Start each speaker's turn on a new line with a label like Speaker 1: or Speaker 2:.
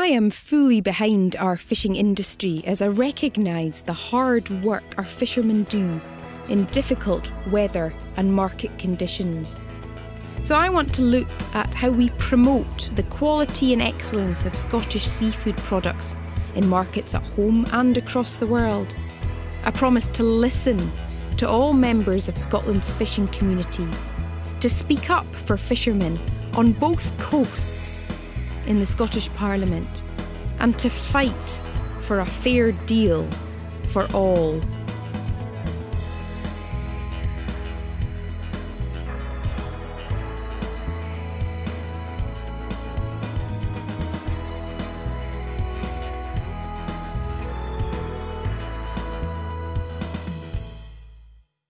Speaker 1: I am fully behind our fishing industry as I recognise the hard work our fishermen do in difficult weather and market conditions. So I want to look at how we promote the quality and excellence of Scottish seafood products in markets at home and across the world. I promise to listen to all members of Scotland's fishing communities, to speak up for fishermen on both coasts in the Scottish Parliament, and to fight for a fair deal for all.